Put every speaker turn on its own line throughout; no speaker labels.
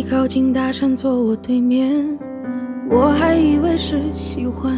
靠近大山坐我对面，我还以为是喜欢。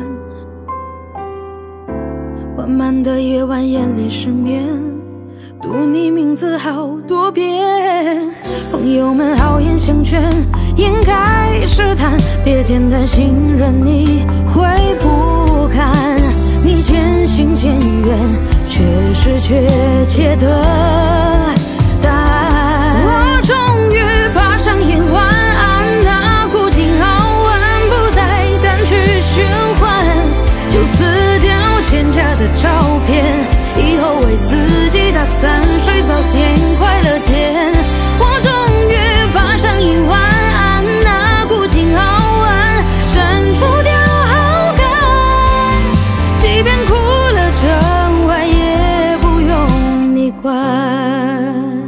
缓慢的夜晚，眼里失眠，读你名字好多遍。朋友们好言相劝，掩盖试探，别简单信任你会不堪。你渐行渐远，却是确切的答案。我终于爬上演晚安，那苦尽好玩，不再单曲循环，就撕掉欠下的照片，以后为自己打伞，睡早点，快乐点。我终于爬上演晚安，那苦尽好玩，删除掉好感，即便哭了整晚也不用你管。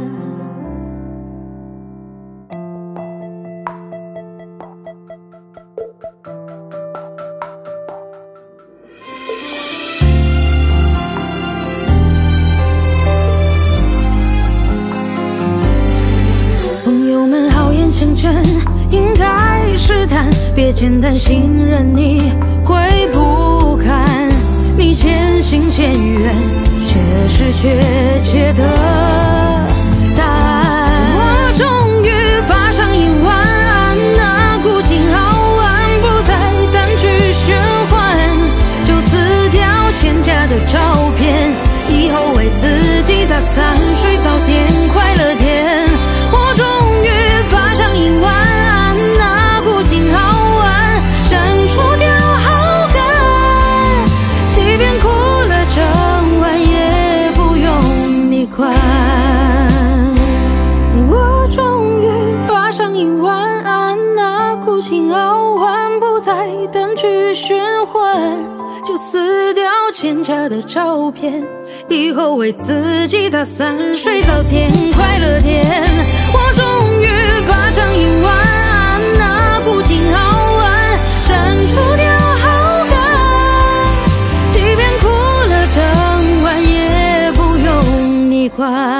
朋友们好言相劝，应该试探，别简单信任你会不堪。你渐行渐远，却是确切的答案。我终于爬上演晚安，那苦尽好玩，不再单曲循环，就撕掉欠下的照片，以后为自己打伞，睡早点，快乐点。我终于爬上演晚安，那苦尽好玩，删除掉好感，即便哭了整晚也不用你管。我终于爬上演晚安，那苦尽好玩，不再单曲循环，就撕掉欠下的照片，以后为自己打伞，睡早点，快乐点。我终于爬上演晚安，那苦尽好玩，删除掉好感，即便哭了整晚也不用你管。